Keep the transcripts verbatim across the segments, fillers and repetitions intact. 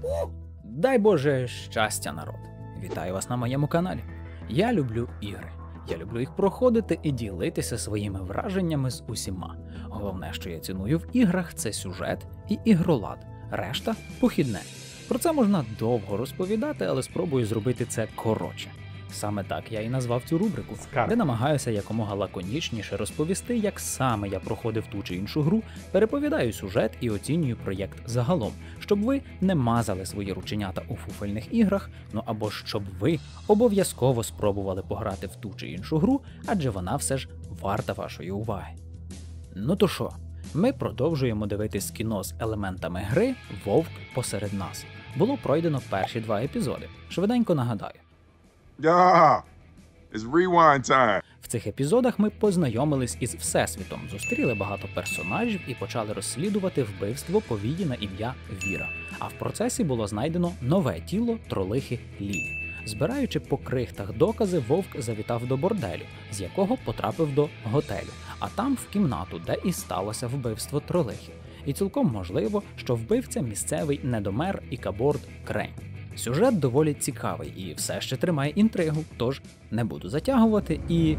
Дай Боже щастя, народ! Вітаю вас на моєму каналі. Я люблю ігри. Я люблю їх проходити і ділитися своїми враженнями з усіма. Головне, що я ціную в іграх, це сюжет і ігролад. Решта – похідне. Про це можна довго розповідати, але спробую зробити це коротше. Саме так я і назвав цю рубрику, де намагаюся якомога лаконічніше розповісти, як саме я проходив ту чи іншу гру, переповідаю сюжет і оцінюю проєкт загалом, щоб ви не мазали свої рученята у фуфельних іграх, ну або щоб ви обов'язково спробували пограти в ту чи іншу гру, адже вона все ж варта вашої уваги. Ну то що, ми продовжуємо дивитись кіно з елементами гри «Вовк посеред нас». Було пройдено перші два епізоди. Швиденько нагадаю. Yeah, it's rewind time. В цих епізодах ми познайомились із Всесвітом, зустріли багато персонажів і почали розслідувати вбивство повії на ім'я Віра. А в процесі було знайдено нове тіло тролихи Лілі. Збираючи по крихтах докази, Вовк завітав до борделю, з якого потрапив до готелю, а там в кімнату, де і сталося вбивство тролихи. І цілком можливо, що вбивця місцевий недомер Ікаборд Крейн. Сюжет доволі цікавий і все ще тримає інтригу, тож не буду затягувати і...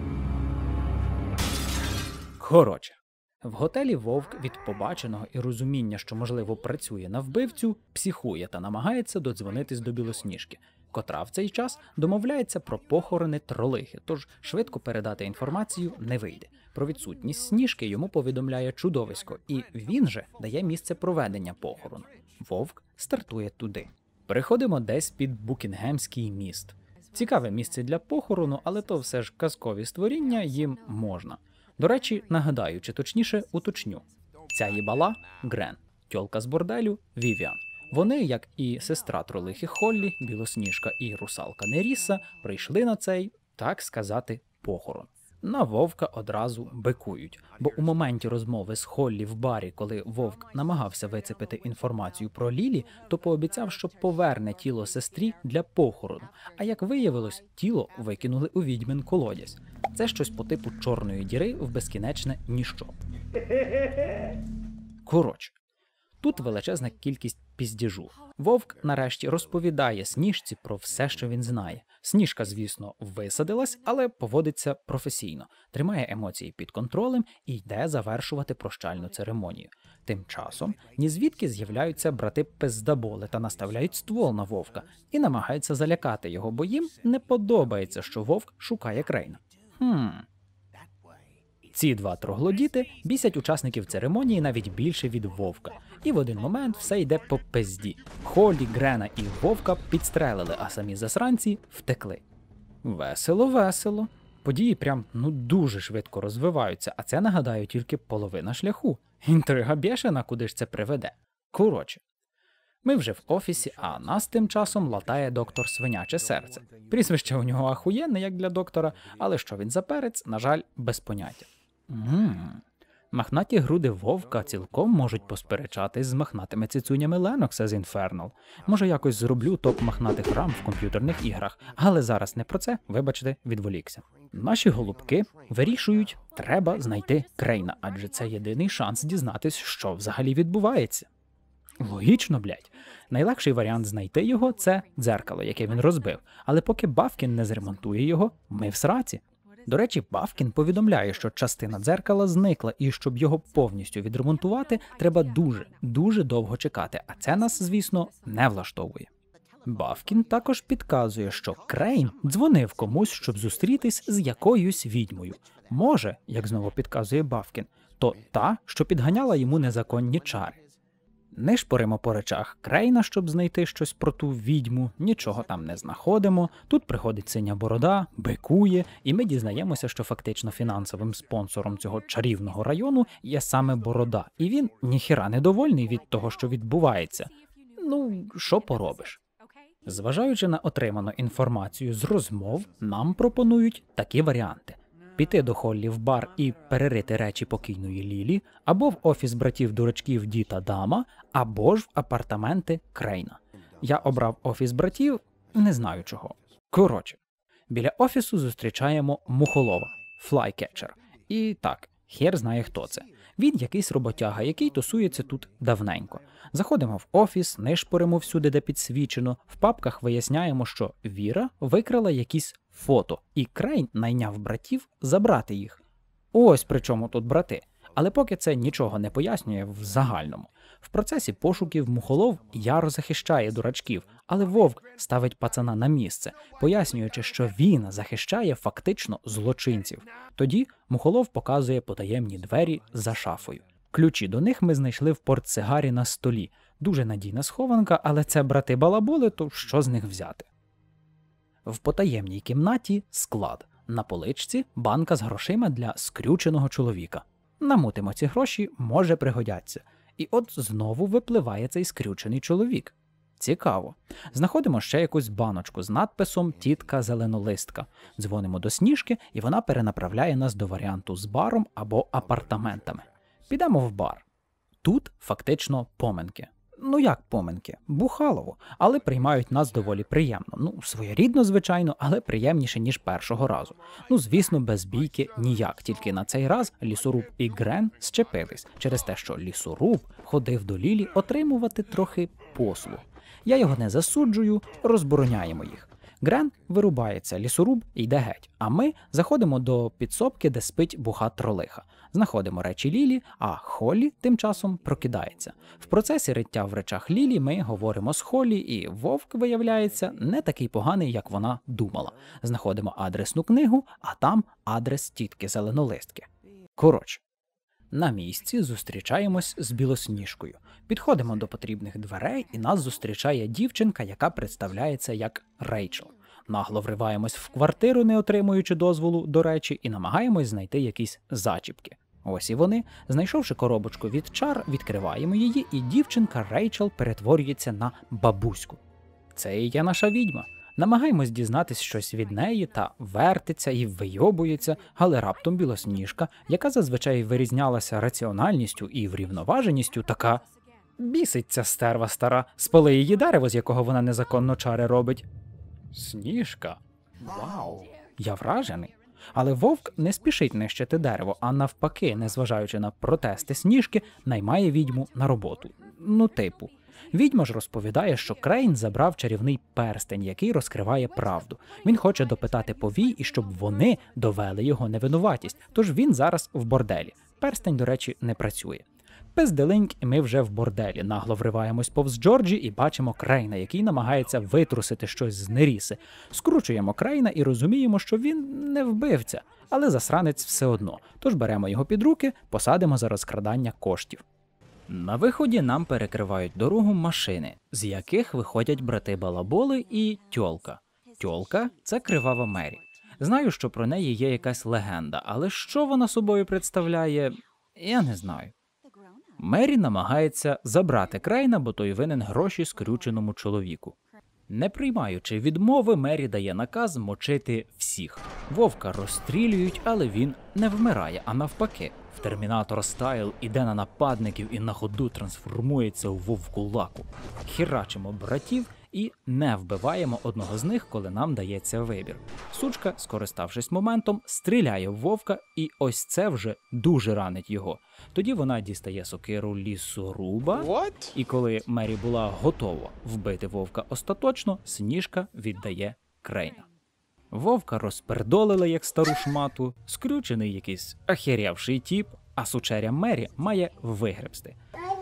Коротше, в готелі Вовк від побаченого і розуміння, що можливо працює на вбивцю, психує та намагається додзвонитись до Білосніжки, котра в цей час домовляється про похорони тролихи, тож швидко передати інформацію не вийде. Про відсутність Сніжки йому повідомляє чудовисько, і він же дає місце проведення похорону. Вовк стартує туди. Переходимо десь під Букінгемський міст. Цікаве місце для похорону, але то все ж казкові створіння, їм можна. До речі, нагадаю, чи точніше уточню. Ця їбала – Грен, тьолка з борделю – Вівіан. Вони, як і сестра тролихи Холлі, Білосніжка і русалка Неріса, прийшли на цей, так сказати, похорон. На Вовка одразу бикують, бо у моменті розмови з Холлі в барі, коли Вовк намагався вицепити інформацію про Лілі, то пообіцяв, що поверне тіло сестрі для похорону, а як виявилось, тіло викинули у відьмин колодязь. Це щось по типу чорної діри в безкінечне ніщо. Коротше, тут величезна кількість піздіжу. Вовк нарешті розповідає Сніжці про все, що він знає. Сніжка, звісно, висадилась, але поводиться професійно, тримає емоції під контролем і йде завершувати прощальну церемонію. Тим часом нізвідки з'являються брати Пиздаболи та наставляють ствол на Вовка і намагаються залякати його, бо їм не подобається, що Вовк шукає Крейна. Хм... Ці два троглодіти бісять учасників церемонії навіть більше від Вовка. І в один момент все йде по пизді. Холлі, Грена і Вовка підстрелили, а самі засранці втекли. Весело-весело. Події прям ну дуже швидко розвиваються, а це, нагадаю, тільки половина шляху. Інтрига бєшена, куди ж це приведе. Коротше. Ми вже в офісі, а нас тим часом латає доктор Свиняче Серце. Прізвище у нього ахуєнне, як для доктора, але що він за перець, на жаль, без поняття. Ммм. Махнаті груди Вовка цілком можуть посперечатись з махнатими цицюнями Ленокса з Інфернал. Може, якось зроблю топ махнатих рам в комп'ютерних іграх, але зараз не про це, вибачте, відволікся. Наші голубки вирішують, треба знайти Крейна, адже це єдиний шанс дізнатись, що взагалі відбувається. Логічно, блядь. Найлегший варіант знайти його – це дзеркало, яке він розбив. Але поки Бавкін не зремонтує його, ми в сраці. До речі, Бавкін повідомляє, що частина дзеркала зникла, і щоб його повністю відремонтувати, треба дуже, дуже довго чекати, а це нас, звісно, не влаштовує. Бавкін також підказує, що Крейн дзвонив комусь, щоб зустрітись з якоюсь відьмою. Може, як знову підказує Бавкін, то та, що підганяла йому незаконні чари. Нишпоримо по речах Крейна, щоб знайти щось про ту відьму, нічого там не знаходимо, тут приходить Синя Борода, бикує, і ми дізнаємося, що фактично фінансовим спонсором цього чарівного району є саме Борода, і він ніхіра недовольний від того, що відбувається. Ну, що поробиш? Зважаючи на отриману інформацію з розмов, нам пропонують такі варіанти. Піти до Холлі в бар і перерити речі покійної Лілі, або в офіс братів-дурачків Ді та Дама, або ж в апартаменти Крейна. Я обрав офіс братів, не знаю чого. Коротше, біля офісу зустрічаємо Мухолова, флайкетчер. І так, хер знає хто це. Він якийсь роботяга, який тусується тут давненько. Заходимо в офіс, нишпоримо всюди, де підсвічено, в папках виясняємо, що Віра викрала якісь фото, і Крейн найняв братів забрати їх. Ось при чому тут брати. Але поки це нічого не пояснює в загальному. В процесі пошуків Мухолов яро захищає дурачків, але Вовк ставить пацана на місце, пояснюючи, що він захищає фактично злочинців. Тоді Мухолов показує потаємні двері за шафою. Ключі до них ми знайшли в портсигарі на столі. Дуже надійна схованка, але це брати-балаболи, то що з них взяти? В потаємній кімнаті склад. На поличці банка з грошима для скрюченого чоловіка. Намутимо ці гроші, може пригодяться. І от знову випливає цей скрючений чоловік. Цікаво. Знаходимо ще якусь баночку з надписом «Тітка зеленолистка». Дзвонимо до Сніжки, і вона перенаправляє нас до варіанту з баром або апартаментами. Підемо в бар. Тут фактично поминки. Ну як поминки? Бухалово. Але приймають нас доволі приємно. Ну, своєрідно, звичайно, але приємніше, ніж першого разу. Ну, звісно, без бійки ніяк. Тільки на цей раз Лісоруб і Грен щепились через те, що Лісоруб ходив до Лілі отримувати трохи послуг. Я його не засуджую, розбороняємо їх. Грен вирубається, Лісоруб йде геть, а ми заходимо до підсобки, де спить буха тролиха. Знаходимо речі Лілі, а Холлі тим часом прокидається. В процесі риття в речах Лілі ми говоримо з Холлі, і Вовк, виявляється, не такий поганий, як вона думала. Знаходимо адресну книгу, а там адрес тітки зеленолистки. Коротше. На місці зустрічаємось з Білосніжкою. Підходимо до потрібних дверей, і нас зустрічає дівчинка, яка представляється як Рейчел. Нагло вриваємось в квартиру, не отримуючи дозволу, до речі, і намагаємось знайти якісь зачіпки. Ось і вони. Знайшовши коробочку від чар, відкриваємо її, і дівчинка Рейчел перетворюється на бабуську. Це і є наша відьма. Намагаємось дізнатись щось від неї та вертиться і вийобується, але раптом Білосніжка, яка зазвичай вирізнялася раціональністю і врівноваженістю, така біситься стерва стара, спали її дерево, з якого вона незаконно чари робить. Сніжка? Вау! Я вражений. Але Вовк не спішить нищити дерево, а навпаки, незважаючи на протести Сніжки, наймає відьму на роботу. Ну, типу. Відьма ж розповідає, що Крейн забрав чарівний перстень, який розкриває правду. Він хоче допитати повій, і щоб вони довели його невинуватість, тож він зараз в борделі. Перстень, до речі, не працює. Пизделиньк, і ми вже в борделі. Нагло вриваємось повз Джорджі і бачимо Крейна, який намагається витрусити щось з Неріси. Скручуємо Крейна і розуміємо, що він не вбивця, але засранець все одно. Тож беремо його під руки, посадимо за розкрадання коштів. На виході нам перекривають дорогу машини, з яких виходять брати-балаболи і тьолка. Тьолка – це кривава Мері. Знаю, що про неї є якась легенда, але що вона собою представляє, я не знаю. Мері намагається забрати Крейна, бо той винен гроші скрюченому чоловіку. Не приймаючи відмови, Мері дає наказ мочити всіх. Вовка розстрілюють, але він не вмирає, а навпаки. В Термінатор Стайл іде на нападників і на ходу трансформується у вовку-лаку. Хірачимо братів і не вбиваємо одного з них, коли нам дається вибір. Сучка, скориставшись моментом, стріляє в Вовка, і ось це вже дуже ранить його. Тоді вона дістає сокиру Лісоруба, What? і коли Мері була готова вбити Вовка остаточно, Сніжка віддає Крейна. Вовка розпердолили, як стару шмату, скрючений якийсь ахірявший тіп, а сучеря Мері має вигребсти.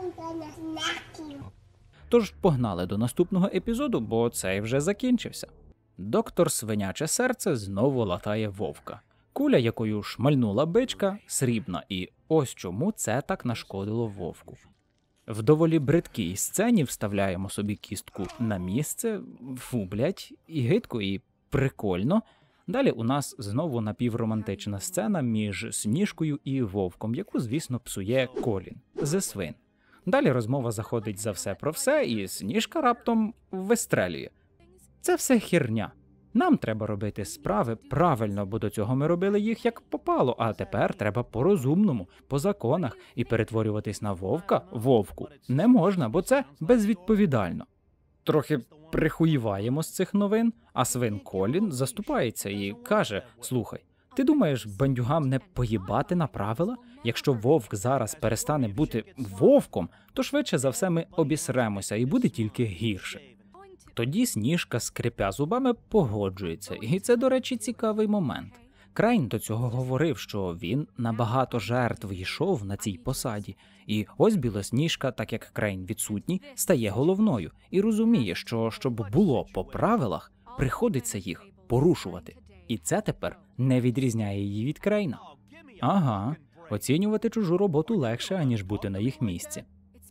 Тож погнали до наступного епізоду, бо цей вже закінчився. Доктор Свиняче Серце знову латає Вовка. Куля, якою шмальнула бичка, срібна, і ось чому це так нашкодило Вовку. В доволі бридкій сцені вставляємо собі кістку на місце, фу, блять, і гидко, і прикольно. Далі у нас знову напівромантична сцена між Сніжкою і Вовком, яку, звісно, псує Колін зі свин. Далі розмова заходить за все про все, і Сніжка раптом вистрелює. Це все херня. Нам треба робити справи правильно, бо до цього ми робили їх як попало, а тепер треба по-розумному, по законах, і перетворюватись на Вовка, Вовку, не можна, бо це безвідповідально. Трохи прихуїваємо з цих новин, а свин Колін заступається і каже: «Слухай, Ти думаєш, бандюгам не поїбати на правила? Якщо вовк зараз перестане бути вовком, то швидше за все ми обісремося і буде тільки гірше. Тоді Сніжка, скрипя зубами, погоджується. І це, до речі, цікавий момент. Крейн до цього говорив, що він на багато жертв йшов на цій посаді. І ось Білосніжка, так як Крейн відсутній, стає головною і розуміє, що щоб було по правилах, приходиться їх порушувати. І це тепер не відрізняє її від Крейна. Ага, оцінювати чужу роботу легше, аніж бути на їх місці.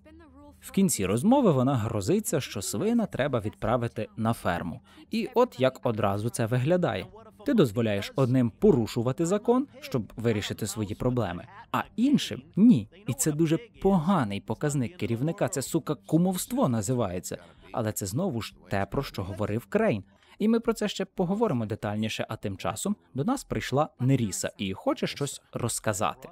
В кінці розмови вона грозиться, що свина треба відправити на ферму. І от як одразу це виглядає. Ти дозволяєш одним порушувати закон, щоб вирішити свої проблеми, а іншим – ні. І це дуже поганий показник керівника, це, сука, кумовство називається. Але це знову ж те, про що говорив Крейн. І ми про це ще поговоримо детальніше, а тим часом до нас прийшла Неріса і хоче щось розказати.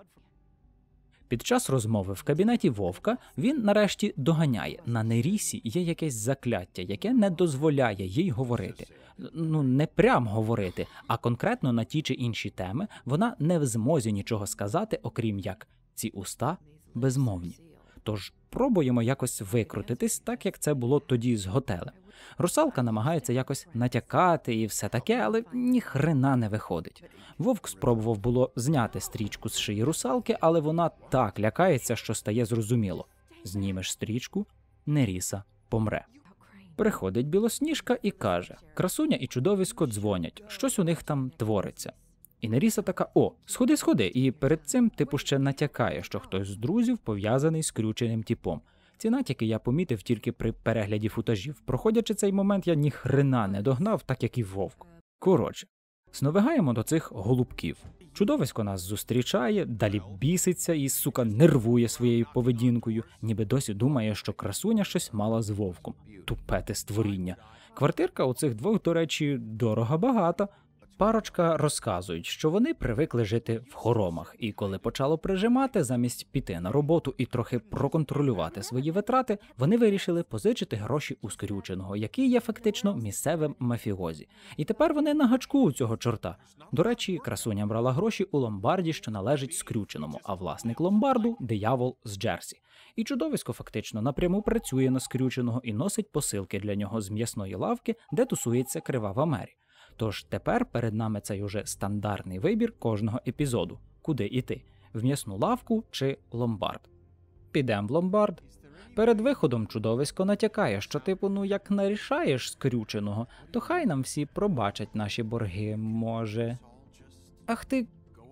Під час розмови в кабінеті Вовка він нарешті доганяє. На Нерісі є якесь закляття, яке не дозволяє їй говорити. Ну, не прям говорити, а конкретно на ті чи інші теми вона не в змозі нічого сказати, окрім як ці уста безмовні. Тож пробуємо якось викрутитись, так як це було тоді з готелем. Русалка намагається якось натякати і все таке, але ні хрена не виходить. Вовк спробував було зняти стрічку з шиї русалки, але вона так лякається, що стає зрозуміло. Знімеш стрічку – Неріса помре. Приходить Білосніжка і каже, красуня і чудовисько дзвонять, щось у них там твориться. І Неріса така, о, сходи, сходи, і перед цим типу ще натякає, що хтось з друзів пов'язаний з скрюченим типом. Ці натяки я помітив тільки при перегляді футажів. Проходячи цей момент, я ні хрена не догнав, так як і Вовк. Коротше, сновигаємо до цих голубків. Чудовисько нас зустрічає, далі біситься і, сука, нервує своєю поведінкою, ніби досі думає, що красуня щось мала з Вовком. Тупете створіння. Квартирка у цих двох, до речі, дорого-багата. Парочка розказують, що вони привикли жити в хоромах, і коли почало прижимати, замість піти на роботу і трохи проконтролювати свої витрати, вони вирішили позичити гроші у скрюченого, який є фактично місцевим мафіозі. І тепер вони на гачку у цього чорта. До речі, красуня брала гроші у ломбарді, що належить скрюченому, а власник ломбарду – диявол з Джерсі. І чудовисько фактично напряму працює на скрюченого і носить посилки для нього з м'ясної лавки, де тусується Кривава Мері. Тож тепер перед нами цей уже стандартний вибір кожного епізоду. Куди йти? В м'ясну лавку чи ломбард? Підем в ломбард. Перед виходом чудовисько натякає, що типу, ну як нарішаєш скрюченого, то хай нам всі пробачать наші борги, може. Ах ти,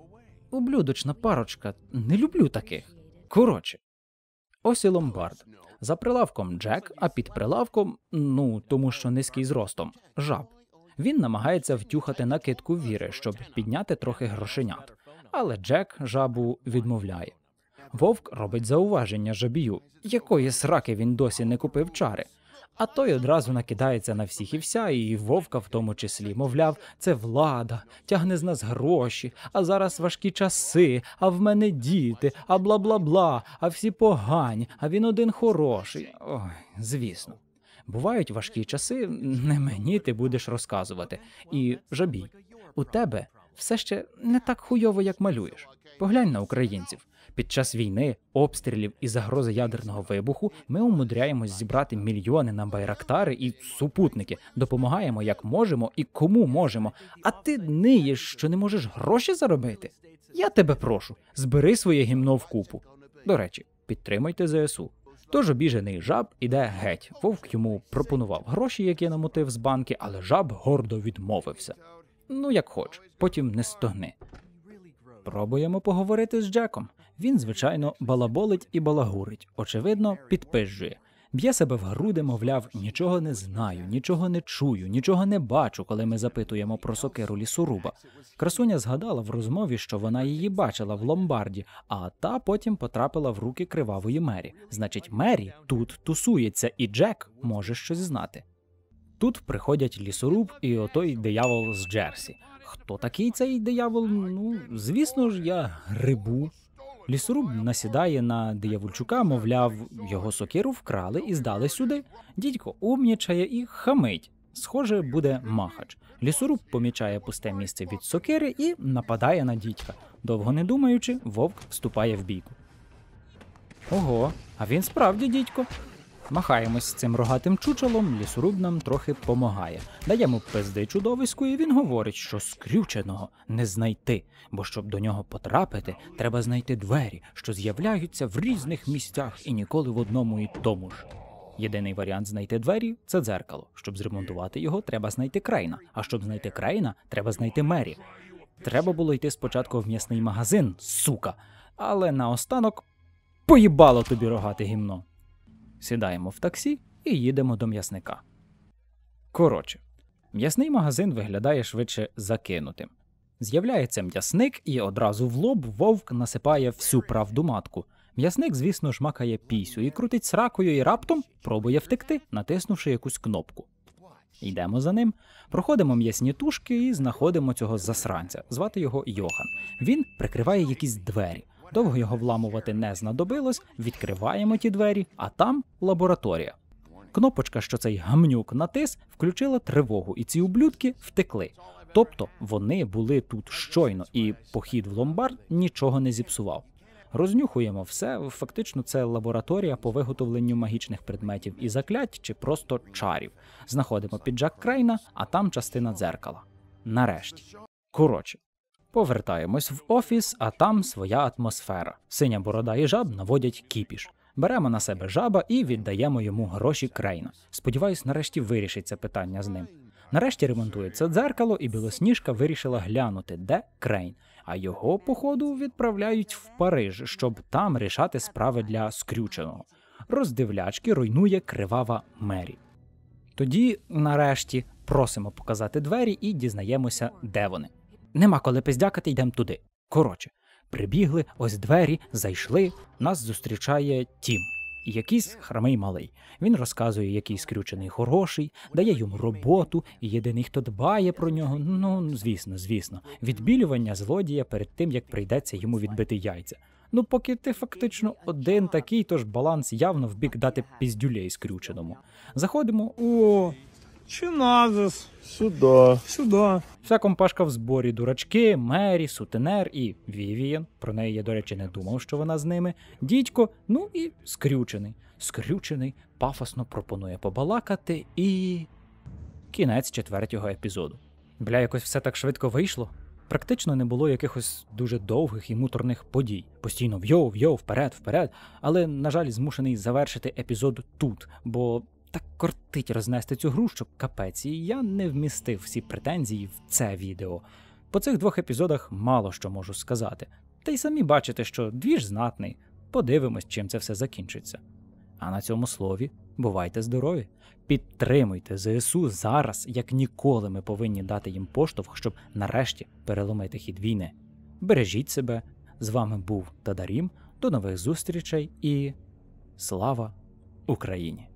ублюдочна парочка, не люблю таких. Коротше. Ось і ломбард. За прилавком Джек, а під прилавком, ну, тому що низький зростом, жаб. Він намагається втюхати накидку Віри, щоб підняти трохи грошенят. Але Джек жабу відмовляє. Вовк робить зауваження жабію, якої сраки він досі не купив чари. А той одразу накидається на всіх і вся, і Вовка в тому числі. Мовляв, це влада, тягне з нас гроші, а зараз важкі часи, а в мене діти, а бла-бла-бла, а всі погані, а він один хороший. Ой, звісно. Бувають важкі часи, не мені ти будеш розказувати. І, жабій, у тебе все ще не так хуйово, як малюєш. Поглянь на українців. Під час війни, обстрілів і загрози ядерного вибуху ми умудряємось зібрати мільйони на байрактари і супутники, допомагаємо як можемо і кому можемо. А ти ниєш, що не можеш гроші заробити? Я тебе прошу, збери своє гімно в купу. До речі, підтримуйте зе ес у. Тож обіжений жаб іде геть. Вовк йому пропонував гроші, які намотив з банки, але жаб гордо відмовився. Ну, як хоч, потім не стогни. Пробуємо поговорити з Джеком. Він, звичайно, балаболить і балагурить, очевидно, підпизжує. Б'є себе в груди, мовляв, нічого не знаю, нічого не чую, нічого не бачу, коли ми запитуємо про сокиру лісоруба. Красуня згадала в розмові, що вона її бачила в ломбарді, а та потім потрапила в руки Кривавої Мері. Значить, Мері тут тусується, і Джек може щось знати. Тут приходять лісоруб і отой диявол з Джерсі. Хто такий цей диявол? Ну, звісно ж, я грибу. Лісоруб насідає на диявольчука, мовляв, його сокиру вкрали і здали сюди. Дідько умнічає і хамить. Схоже, буде махач. Лісоруб помічає пусте місце від сокири і нападає на дідька. Довго не думаючи, вовк вступає в бійку. Ого, а він справді дідько. Махаємось з цим рогатим чучелом, лісоруб нам трохи помагає. Даємо пизди чудовиську, і він говорить, що скрюченого не знайти, бо щоб до нього потрапити, треба знайти двері, що з'являються в різних місцях і ніколи в одному і тому ж. Єдиний варіант знайти двері – це дзеркало. Щоб зремонтувати його, треба знайти Крейна. А щоб знайти Крейна, треба знайти Мері. Треба було йти спочатку в м'ясний магазин, сука. Але наостанок поїбало тобі рогате гімно. Сідаємо в таксі і їдемо до м'ясника. Коротше, м'ясний магазин виглядає швидше закинутим. З'являється м'ясник і одразу в лоб вовк насипає всю правду матку. М'ясник, звісно, жмакає пісю і крутить сракою і раптом пробує втекти, натиснувши якусь кнопку. Йдемо за ним, проходимо м'ясні тушки і знаходимо цього засранця. Звати його Йохан. Він прикриває якісь двері. Довго його вламувати не знадобилось, відкриваємо ті двері, а там лабораторія. Кнопочка, що цей гамнюк натис, включила тривогу, і ці ублюдки втекли. Тобто вони були тут щойно, і похід в ломбард нічого не зіпсував. Рознюхуємо все, фактично це лабораторія по виготовленню магічних предметів і заклять, чи просто чарів. Знаходимо піджак Крейна, а там частина дзеркала. Нарешті. Коротше. Повертаємось в офіс, а там своя атмосфера. Синя борода і жаб наводять кіпіш. Беремо на себе жаба і віддаємо йому гроші Крейна. Сподіваюсь, нарешті вирішиться питання з ним. Нарешті ремонтується дзеркало, і Білосніжка вирішила глянути, де Крейн. А його, походу, відправляють в Париж, щоб там рішати справи для скрюченого. Роздивлячки руйнує кривава Мері. Тоді, нарешті, просимо показати двері і дізнаємося, де вони. Нема коли пиздякати, йдемо туди. Коротше, прибігли, ось двері, зайшли, нас зустрічає Тім. Якийсь хромий малий. Він розказує, який скрючений хороший, дає йому роботу, і єдиний, хто дбає про нього, ну, звісно, звісно, відбілювання злодія перед тим, як прийдеться йому відбити яйця. Ну, поки ти фактично один такий, тож баланс явно в бік дати піздюлей скрюченому. Заходимо, о... Чиназис. Сюда. Сюда. Вся компашка в зборі, дурачки, Мері, сутенер і Вівієн, про неї я, до речі, не думав, що вона з ними, дідько, ну і скрючений. Скрючений пафосно пропонує побалакати і... Кінець четвертого епізоду. Бля, якось все так швидко вийшло. Практично не було якихось дуже довгих і муторних подій. Постійно вйов-вйов, вперед, вперед, але, на жаль, змушений завершити епізод тут, бо... Так кортить рознести цю гру, що капець, і я не вмістив всі претензії в це відео. По цих двох епізодах мало що можу сказати. Та й самі бачите, що двіж знатний. Подивимось, чим це все закінчиться. А на цьому слові, бувайте здорові. Підтримуйте ЗСУ зараз, як ніколи ми повинні дати їм поштовх, щоб нарешті переломити хід війни. Бережіть себе. З вами був Тадарім. До нових зустрічей і слава Україні!